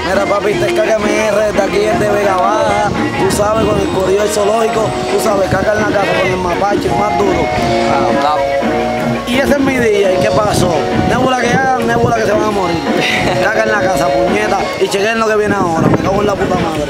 Mira papi, este es Caca MR, de aquí es de Vega Baja, tú sabes, con el corillo del zoológico, tú sabes, Caca en la casa con el mapache, el más duro. Y ese es mi día, ¿y qué pasó? Nébula que hagan, nébula que se van a morir. Caca en la casa, puñeta, y chequen lo que viene ahora, me cago en la puta madre.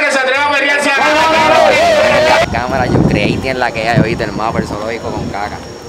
Cámara, yo creí en la que hay, oíste, el mapa, el zoológico con Caca.